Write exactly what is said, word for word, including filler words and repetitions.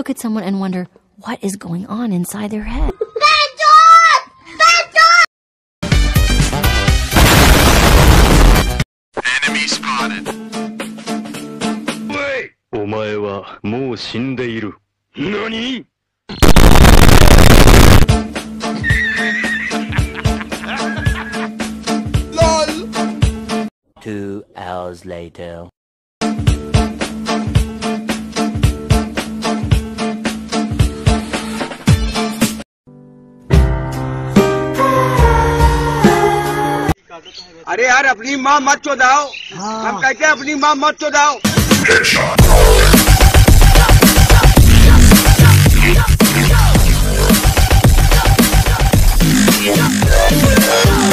look at someone and wonder what is going on inside their head. Bad dog! Bad dog! Enemy spotted. Wait! お前はもう死んでいる。何? Two hours later. अरे यार अपनी माँ मत चोदाओ हम कहते हैं अपनी माँ मत चोदाओ Headshot.